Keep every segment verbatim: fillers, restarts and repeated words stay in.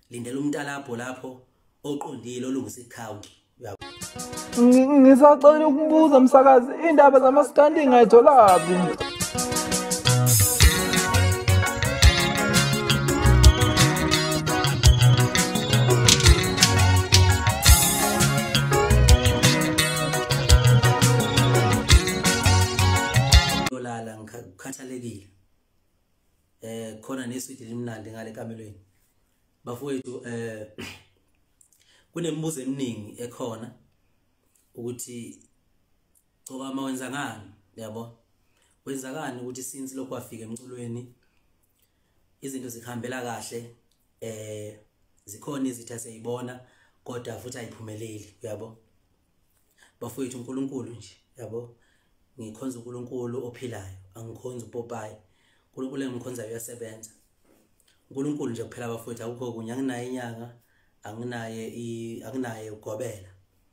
lindela umntalabho lapho oqondile olungisa ikhawunti. Ngisacela ukubuza msakazi, indaba zamaskandi ngayitholaphi? Lolala ngikhathalekile. Eh khona neswidi limnandi ngale kamelweni. Bafowethu eh kunemibuzo eminingi ekhona ukuthi Igcokama wenza ngani, yabo? Wenza ngani ukuthi since lokho kwafika emculweni izinto zikhambela kahle, eh zikhona izitha siyibona kodwa futhi ayiphumeleli, yabo? Bafowethu uNkulunkulu nje, yabo? Ngikhonza uNkulunkulu ophilayo, angikhonza uPopayi. uNkulunkulu engikhonzayo uyasebenza. uNkulunkulu nje kuphela bafowethu, akukho kunye, anginayo inyanga, anginaye i anginaye ugobela.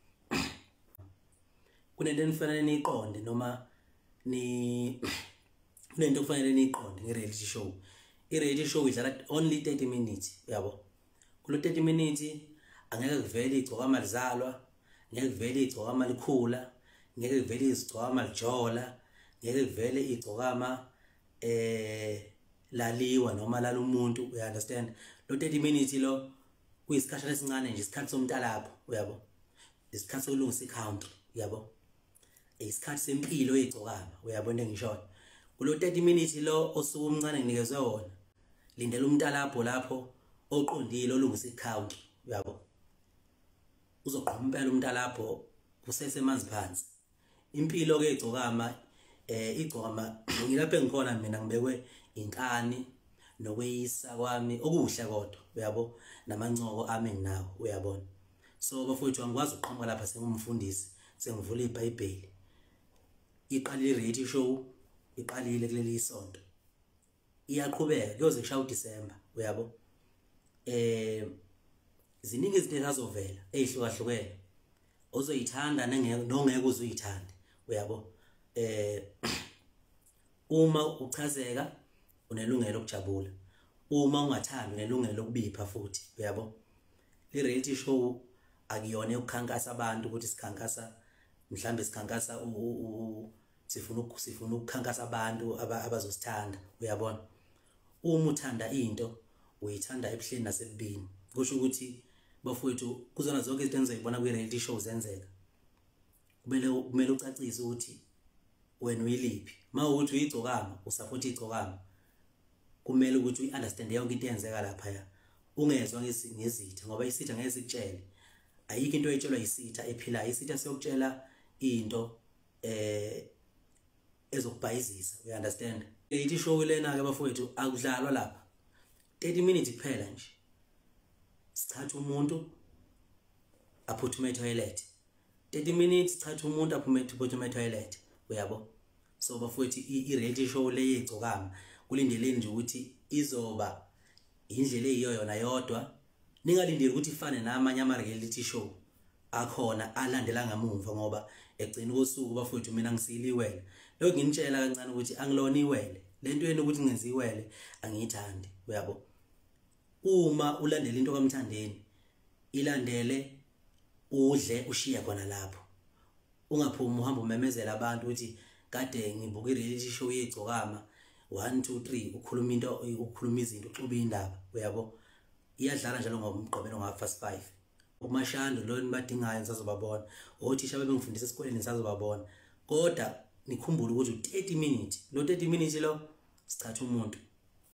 Kunento enifanele niyiqonde noma ni kunento kufanele niyiqonde nge-reality show. I-reality show idlala only thirty minutes, yabo? Kulo thirty minutes angeke kuvele Igcokama Lizalwa, ngeke kuvele Igcokama likhula, ngeke kuvele Igcokama lijola, ngeke kuvele Igcokama eh laliwa noma lalumuntu, you understand? Lo thirty minutes lo kuyisikhathi esincane nje, isikhathi somntalapho, uyabo? Isikhathi sokulungisa ikhawunti, yabo? Isikhathi sempilo yeGcokama, uyabona engisho. Kulo thirty minutes lo osuku omncane nginikezwe wona, lindela umntalapho lapho oqondile olungisa ikhawunti, uyabo? Uzoqhoma impela umntalapho kusese manzi phansi. Impilo ke Igcokama eh Igcokama ngilapha engikhona mina ngibekwe inkani nokweyisa kwami okuhle kodwa, uyabo? Namancoko ami nginawo, uyabona? So bafowethu angikwazi ukuqhamuka lapha sengumfundisi, sengivula iBhayibheli. Iqalile i-reality show, iqalile kuleli isonto. Iyaqhubeka kuyoze kushaya uDisemba, uyabo? Eh ziningi izinto ezazovela ezihlukahlukene ozoyithanda nongeke uzuyithande, uyabo? Eh uma uchazeka unelungelo lokujabula, uma ungathanda unelungelo lokubipha futhi, uyabo? I-reality show akuyona ukukhankasa abantu ukuthi sikhankasa, mhlambe sikhankasa sifuna sifuna ukukhankasa abantu abazosithanda, uyabona? Uma uthanda into uyithanda ebuhleni nasebubini. Kusho ukuthi bafowethu kuzona zonke izinto enizoyibona kwi-reality show zenzeka, kumele kumele ucacise ukuthi wena uyiliphi. Mawukuthi uyiGcokama, usupport iGcokama, kumele ukuthi uyi-understand yonke into eyenzeka lapha ya. Ungezwa ngezitha ngoba isitha ngeke sikutshele. Ayikho into oyitshelwa isitha ephilayo. Isitha siyokutshela into eh ezokubhayizisa, you understand? Reality show lena ke bafowethu akudlalwa lapha. thirty minutes kuphela nje. Sithatha umuntu aphuthume etoilet. thirty minutes sithatha umuntu aphuthume etoilet, uyabo? So bafowethu i-reality show le yeGcokama kulindeleni nje ukuthi izoba indlela eyiyo yona yodwa. Ningalindeli ukuthi ifane namanye ama-reality show akhona alandela ngamuva ngoba egcina kosuku bafowethu mina ngisiliwele. Lokho nginitshela kancane ukuthi angilona iwele. Lento yena ukuthi ngenza iwele angiyithandi, uyabo? Uma ulandela into kaMthandeni, ilandele udle ushiya khona lapho. Ungaphumi uhamba umemezela abantu ukuthi kade ngibuka i-reality show yeGcokama one two three ukhuluma into ukukhuluma izinto uxuba indaba, uyabo? Iyadlala njalo ngomgqibelo nga fast five. Umashando lo nibadingayo nisazobabona, othisha bebengifundisa esikoleni nisazobabona. Kodwa nikhumbule ukuthi thirty minutes, lo thirty minutes lo sithatha umuntu